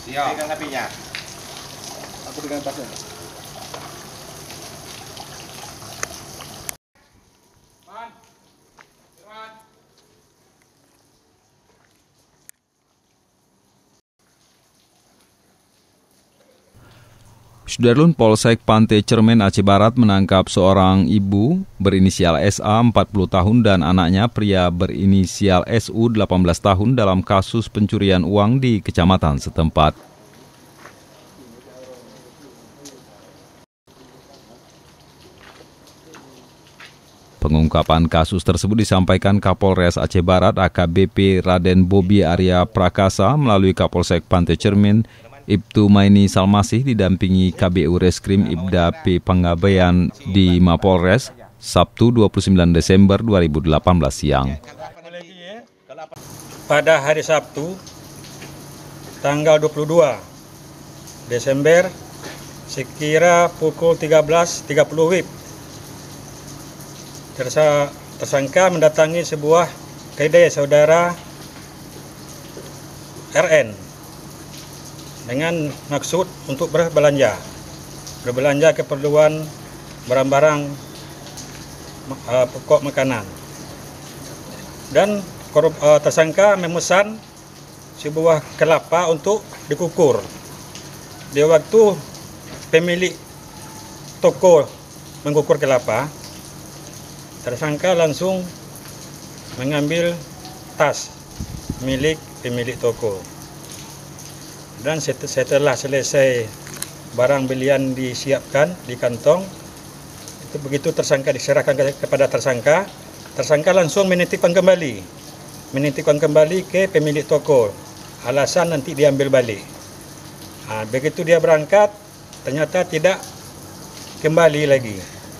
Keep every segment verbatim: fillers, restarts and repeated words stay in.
Siap. Pegang H P-nya. Aku pegang tasnya. Sudarlun, Polsek Pantai Cermin Aceh Barat menangkap seorang ibu berinisial S A empat puluh tahun dan anaknya pria berinisial S U delapan belas tahun dalam kasus pencurian uang di kecamatan setempat. Pengungkapan kasus tersebut disampaikan Kapolres Aceh Barat A K B P Raden Bobi Arya Prakasa melalui Kapolsek Pantai Cermin Ibtu Maini Salmasih didampingi K B U Reskrim Ibda P Panggabean di Mapolres Sabtu dua puluh sembilan Desember dua ribu delapan belas siang. Pada hari Sabtu tanggal dua puluh dua Desember sekira pukul tiga belas tiga puluh W I B, Tersa, tersangka mendatangi sebuah kedai saudara R N dengan maksud untuk berbelanja, berbelanja keperluan barang-barang uh, pokok makanan. Dan uh, tersangka memesan sebuah kelapa untuk dikukur. Di waktu pemilik toko mengukur kelapa, tersangka langsung mengambil tas milik pemilik toko. Dan setelah selesai barang belian disiapkan di kantong, itu begitu tersangka diserahkan kepada tersangka, tersangka langsung menitipkan kembali, menitipkan kembali ke pemilik toko. Alasan nanti diambil balik. Nah, begitu dia berangkat, ternyata tidak kembali lagi.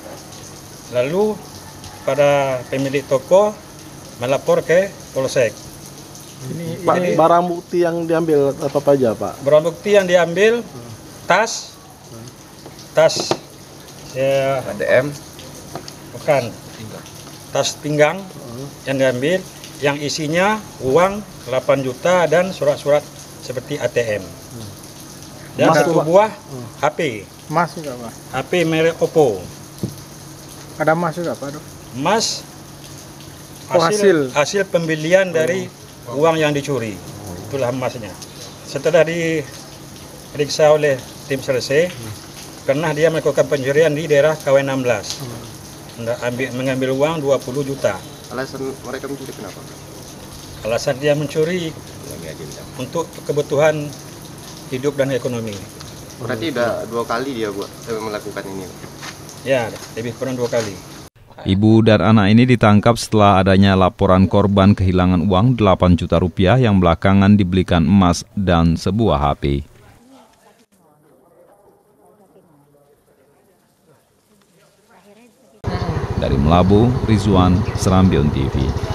Lalu pada pemilik toko melapor ke Polsek. Ini, Pak, ini barang bukti yang diambil apa aja, Pak? Barang bukti yang diambil hmm. tas, hmm. tas ya, A T M, bukan, tas pinggang hmm. yang diambil, yang isinya uang delapan juta dan surat-surat seperti A T M. Hmm. Dan Mas satu buah hmm. H P. Emas juga, Pak? H P merek Oppo. Ada emas juga, Pak? Emas oh, hasil, hasil hasil pembelian oh. dari uang yang dicuri, itulah emasnya. Setelah diperiksa oleh tim selesai, hmm. karena dia melakukan pencurian di daerah K W enam belas, hmm. ambil, mengambil uang dua puluh juta. Alasan mereka mencuri kenapa? Alasan dia mencuri untuk kebutuhan hidup dan ekonomi. Berarti udah dua kali dia buat melakukan ini? Ya, lebih kurang dua kali. Ibu dan anak ini ditangkap setelah adanya laporan korban kehilangan uang delapan juta rupiah yang belakangan dibelikan emas dan sebuah H P. Dari Melabu, Rizwan, Serambion T V.